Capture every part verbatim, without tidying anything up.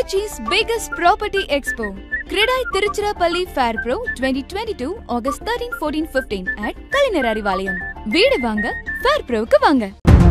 Kochi's biggest property expo, Kridai Tiruchirappalli Fair Pro twenty twenty-two, August thirteenth, fourteenth, fifteenth at Kalinar Arivalayam. Veedu vaanga, Fair Pro ku vaanga.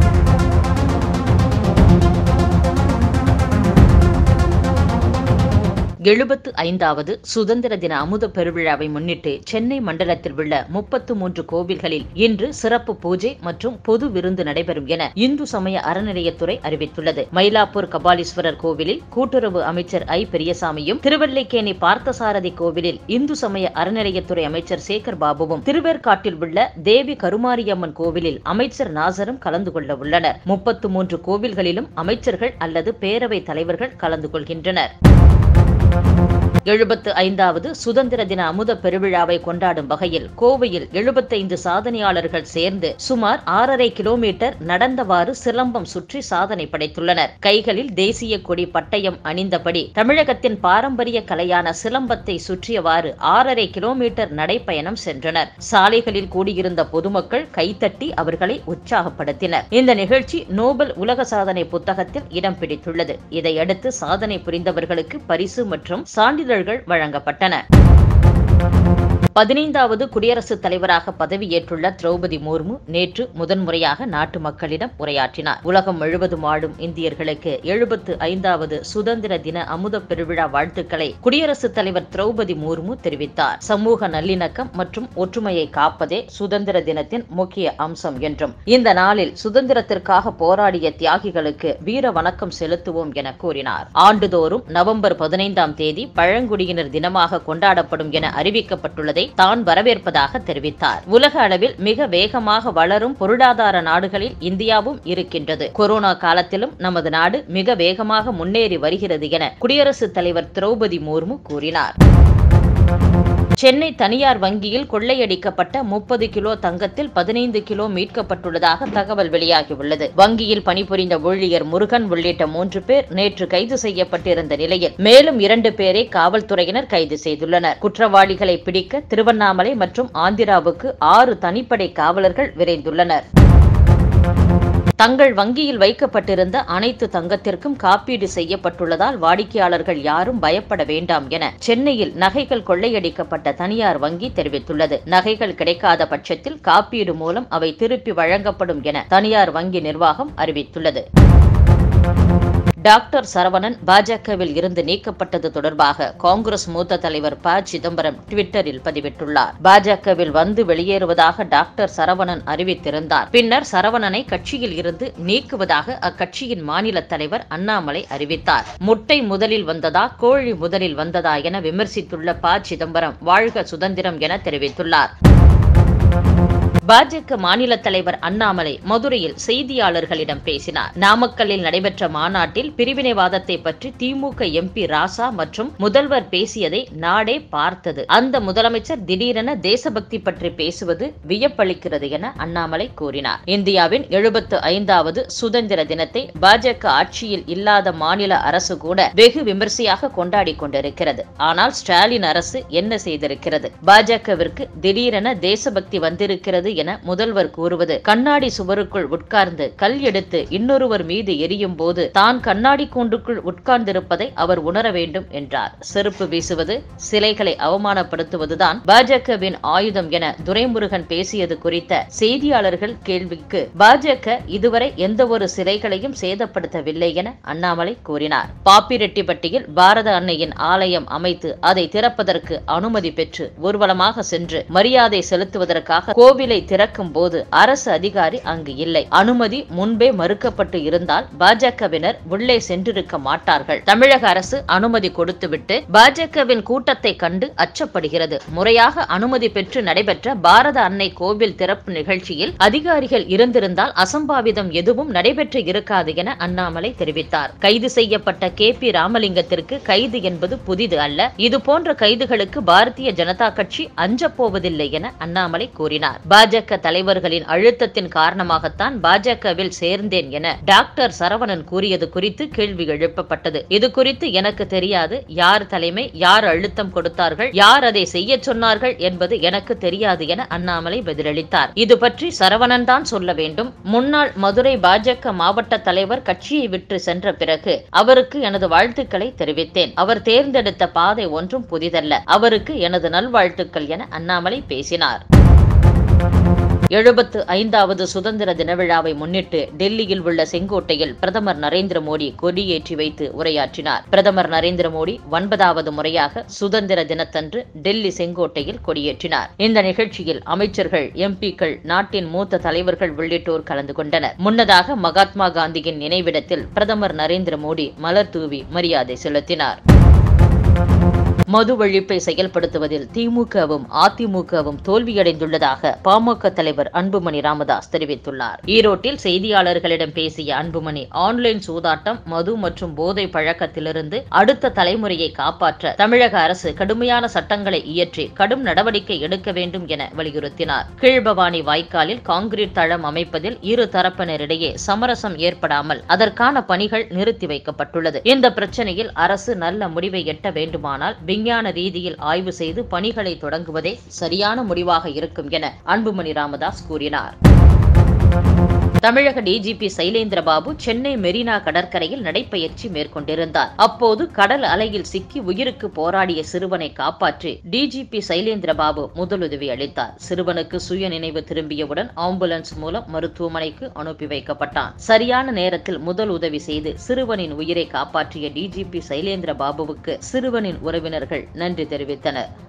எழுபத்து ஐந்தாவது சுதந்திர தின அமுத பெருவிழாவை முன்னிட்டு சென்னை மண்டலத்தில் உள்ள முப்பத்து மூன்று கோவில்களில் இன்று சிறப்பு பூஜை மற்றும் பொது விருந்து நடைபெறும் என இந்து சமய அறநிலையத்துறை அறிவித்துள்ளது. mylaporekapaleeswarar கோவிலில் கூட்டுறவு அமைச்சர் ஐ பெரியசாமியும், திருவல்லிக்கேணி பார்த்தசாரதி கோவிலில் இந்து சமய அறநிலையத்துறை அமைச்சர் sekarbabuவும், திருவேற்காட்டில் உள்ள தேவி கருமாரியம்மன் கோவிலில் அமைச்சர் நாசரும் கலந்து கொள்ள உள்ளனர். முப்பத்து மூன்று கோவில்களிலும் அமைச்சர்கள் அல்லது பேரவை தலைவர்கள் கலந்து கொள்கின்றனர். எழுபத்து ஐந்தாவது சுதந்திர தின அமுத பெருவிழாவை கொண்டாடும் வகையில் கோவையில் எழுபத்தைந்து சாதனையாளர்கள் சேர்ந்து சுமார் ஆறரை கிலோமீட்டர் நடந்தவாறு சிலம்பம் சுற்றி சாதனை படைத்துள்ளனர். கைகளில் தேசிய கொடி பட்டயம் அணிந்தபடி தமிழகத்தின் பாரம்பரிய கலையான சிலம்பத்தை சுற்றியவாறு ஆறரை கிலோமீட்டர் நடைப்பயணம் சென்றனர். சாலைகளில் கூடியிருந்த பொதுமக்கள் கைத்தட்டி அவர்களை உற்சாகப்படுத்தினர். இந்த நிகழ்ச்சி நோபல் உலக சாதனை புத்தகத்தில் இடம் பிடித்துள்ளது. இதையடுத்து சாதனை புரிந்தவர்களுக்கு பரிசு மற்றும் சான்றிதழ் வழங்கப்பட்டன. பதினைந்தாவது குடியரசுத் தலைவராக பதவியேற்றுள்ள திரௌபதி முர்மு நேற்று முதன்முறையாக நாட்டு மக்களிடம் உரையாற்றினார். உலகம் முழுவதும் வாழும் இந்தியர்களுக்கு எழுபத்து ஐந்தாவது சுதந்திர தின அமுத பெருவிழா வாழ்த்துக்களை குடியரசுத் தலைவர் திரௌபதி முர்மு தெரிவித்தார். சமூக நல்லிணக்கம் மற்றும் ஒற்றுமையை காப்பதே சுதந்திர தினத்தின் முக்கிய அம்சம் என்றும், இந்த நாளில் சுதந்திரத்திற்காக போராடிய தியாகிகளுக்கு வீர வணக்கம் செலுத்துவோம் என கூறினார். ஆண்டுதோறும் நவம்பர் பதினைந்தாம் தேதி பழங்குடியினர் தினமாக கொண்டாடப்படும் என அறிவிக்கப்பட்டுள்ளதை தான் வரவேற்பதாக தெரிவித்தார். உலக அளவில் மிக வேகமாக வளரும் பொருளாதார நாடுகளில் இந்தியாவும் இருக்கின்றது. கொரோனா காலத்திலும் நமது நாடு மிக வேகமாக முன்னேறி வருகிறது என குடியரசுத் தலைவர் திரௌபதி முர்மு கூறினார். சென்னை தனியார் வங்கியில் கொள்ளையடிக்கப்பட்ட முப்பது கிலோ தங்கத்தில் பதினைந்து கிலோ மீட்கப்பட்டுள்ளதாக தகவல் வெளியாகியுள்ளது. வங்கியில் பணிபுரிந்த ஊழியர் முருகன் உள்ளிட்ட மூன்று பேர் நேற்று கைது செய்யப்பட்டிருந்த நிலையில் மேலும் இரண்டு பேரை காவல்துறையினர் கைது செய்துள்ளனர். குற்றவாளிகளை பிடிக்க திருவண்ணாமலை மற்றும் ஆந்திராவுக்கு ஆறு தனிப்படை காவலர்கள் விரைந்துள்ளனர். தங்கள் வங்கியில் வைக்கப்பட்டிருந்த அனைத்து தங்கத்திற்கும் காப்பீடு செய்யப்பட்டுள்ளதால் வாடிக்கையாளர்கள் யாரும் பயப்பட வேண்டாம் என சென்னையில் நகைகள் கொள்ளையடிக்கப்பட்ட தனியார் வங்கி தெரிவித்துள்ளது. நகைகள் கிடைக்காத பட்சத்தில் காப்பீடு மூலம் அவை திருப்பி வழங்கப்படும் என தனியார் வங்கி நிர்வாகம் அறிவித்துள்ளது. டாக்டர் சரவணன் பாஜகவில் இருந்து நீக்கப்பட்டது தொடர்பாக காங்கிரஸ் மூத்த தலைவர் ப சிதம்பரம் ட்விட்டரில் பதிவிட்டுள்ளார். பாஜகவில் வந்து வெளியேறுவதாக டாக்டர் சரவணன் அறிவித்திருந்தார். பின்னர் சரவணனை கட்சியில் இருந்து நீக்குவதாக அக்கட்சியின் மாநில தலைவர் அண்ணாமலை அறிவித்தார். முட்டை முதலில் வந்ததா கோழி முதலில் வந்ததா என விமர்சித்துள்ள ப சிதம்பரம் வாழ்க சுதந்திரம் என தெரிவித்துள்ளார். பாஜக மாநில தலைவர் அண்ணாமலை மதுரையில் செய்தியாளர்களிடம் பேசினார். நாமக்கல்லில் நடைபெற்ற மாநாட்டில் பிரிவினைவாதத்தை பற்றி திமுக எம்பி ராசா மற்றும் முதல்வர் பேசியதை நாடே பார்த்தது. அந்த முதலமைச்சர் திடீரென தேசபக்தி பற்றி பேசுவது வியப்பளிக்கிறது என அண்ணாமலை கூறினார். இந்தியாவின் எழுபத்து ஐந்தாவது சுதந்திர தினத்தை பாஜக ஆட்சியில் இல்லாத மாநில அரசு கூட வெகு விமர்சையாக கொண்டாடி கொண்டிருக்கிறது. ஆனால் ஸ்டாலின் அரசு என்ன செய்திருக்கிறது? பாஜகவிற்கு திடீரென தேசபக்தி வந்திருக்கிறது என முதல்வர் கூறுவது கண்ணாடி சுவருக்குள் உட்கார்ந்து கல் எடுத்து இன்னொருவர் மீது எரியும் போது தான் கண்ணாடி கூண்டுக்குள் உட்கார்ந்திருப்பதை அவர் உணர வேண்டும் என்றார். செருப்பு வீசுவது, சிலைகளை அவமானப்படுத்துவதுதான் பாஜகவின் ஆயுதம் என துரைமுருகன் பேசியது குறித்த செய்தியாளர்கள் கேள்விக்கு பாஜக இதுவரை எந்த ஒரு சிலைகளையும் சேதப்படுத்தவில்லை என அண்ணாமலை கூறினார். பாப்பிரெட்டிப்பட்டியில் பாரத அன்னையின் ஆலயம் அமைத்து அதை திறப்பதற்கு அனுமதி பெற்று ஊர்வலமாக சென்று மரியாதை செலுத்துவதற்காக கோவிலை திறக்கும் போது அரசு அதிகாரி அங்கு இல்லை. அனுமதி முன்பே மறுக்கப்பட்டு இருந்தால் பாஜகவினர் உள்ளே சென்றிருக்க மாட்டார்கள். தமிழக அரசு அனுமதி கொடுத்துவிட்டு பாஜகவின் கூட்டத்தை கண்டு அச்சப்படுகிறது. முறையாக அனுமதி பெற்று நடைபெற்ற பாரத அன்னை கோவில் திறப்பு நிகழ்ச்சியில் அதிகாரிகள் இருந்திருந்தால் அசம்பாவிதம் எதுவும் நடைபெற்று இருக்காது என அண்ணாமலை தெரிவித்தார். கைது செய்யப்பட்ட கே பி ராமலிங்கத்திற்கு கைது என்பது புதிது அல்ல. இதுபோன்ற கைதுகளுக்கு பாரதிய ஜனதா கட்சி அஞ்சப்போவதில்லை என அண்ணாமலை கூறினார். பாஜக பாஜக தலைவர்களின் அழுத்தத்தின் காரணமாகத்தான் பாஜகவில் சேர்ந்தேன் என டாக்டர் சரவணன் கூறியது குறித்து கேள்வி எழுப்பப்பட்டது. இது குறித்து எனக்கு தெரியாது. யார் தலைமை, யார் அழுத்தம் கொடுத்தார்கள், யார் அதை செய்ய சொன்னார்கள் என்பது எனக்கு தெரியாது என அண்ணாமலை பதிலளித்தார். இது பற்றி சரவணன் தான் சொல்ல வேண்டும். முன்னாள் மதுரை பாஜக மாவட்ட தலைவர் கட்சியை விட்டு சென்ற பிறகு அவருக்கு எனது வாழ்த்துக்களை தெரிவித்தேன். அவர் தேர்ந்தெடுத்த பாதை ஒன்றும் புதிதல்ல. அவருக்கு எனது நல்வாழ்த்துக்கள் என அண்ணாமலை பேசினார். எழுபத்து ஐந்தாவது சுதந்திர தின விழாவை முன்னிட்டு டெல்லியில் உள்ள செங்கோட்டையில் பிரதமர் நரேந்திர மோடி கொடியேற்றி வைத்து உரையாற்றினார். பிரதமர் நரேந்திர மோடி ஒன்பதாவது முறையாக சுதந்திர தினத்தன்று டெல்லி செங்கோட்டையில் கொடியேற்றினார். இந்த நிகழ்ச்சியில் அமைச்சர்கள், எம்பிக்கள், நாட்டின் மூத்த தலைவர்கள் உள்ளிட்டோர் கலந்து கொண்டனர். முன்னதாக மகாத்மா காந்தியின் நினைவிடத்தில் பிரதமர் நரேந்திர மோடி மலர் தூவி மரியாதை செலுத்தினார். மது ஒழிப்பை செயல்படுத்துவதில் திமுகவும் அதிமுகவும் தோல்வியடைந்துள்ளதாக பாமக தலைவர் அன்புமணி ராமதாஸ் தெரிவித்துள்ளார். ஈரோட்டில் செய்தியாளர்களிடம் பேசிய அன்புமணி, ஆன்லைன் சூதாட்டம், மது மற்றும் போதை பழக்கத்திலிருந்து அடுத்த தலைமுறையை காப்பாற்ற தமிழக அரசு கடுமையான சட்டங்களை இயற்றி கடும் நடவடிக்கை எடுக்க வேண்டும் என வலியுறுத்தினார். கீழ்பவானி வாய்க்காலில் கான்கிரீட் தளம் அமைப்பதில் இரு தரப்பினரிடையே சமரசம் ஏற்படாமல் அதற்கான பணிகள் நிறுத்தி வைக்கப்பட்டுள்ளது. இந்த பிரச்சனையில் அரசு நல்ல முடிவை எட்ட வேண்டுமானால் விஞ்ஞான ரீதியில் ஆய்வு செய்து பணிகளை தொடங்குவதே சரியான முடிவாக இருக்கும் என அன்புமணி ராமதாஸ் கூறினார். தமிழக டிஜிபி சைலேந்திரபாபு சென்னை மெரினா கடற்கரையில் நடைபயிற்சி மேற்கொண்டிருந்தார். அப்போது கடல் அலையில் சிக்கி உயிருக்கு போராடிய சிறுவனை காப்பாற்றி டிஜிபி சைலேந்திரபாபு முதலுதவி அளித்தார். சிறுவனுக்கு சுய நினைவு திரும்பியவுடன் ஆம்புலன்ஸ் மூலம் மருத்துவமனைக்கு அனுப்பி வைக்கப்பட்டான். சரியான நேரத்தில் முதல் உதவி செய்து சிறுவனின் உயிரை காப்பாற்றிய டிஜிபி சைலேந்திரபாபுவுக்கு சிறுவனின் உறவினர்கள் நன்றி தெரிவித்தனர்.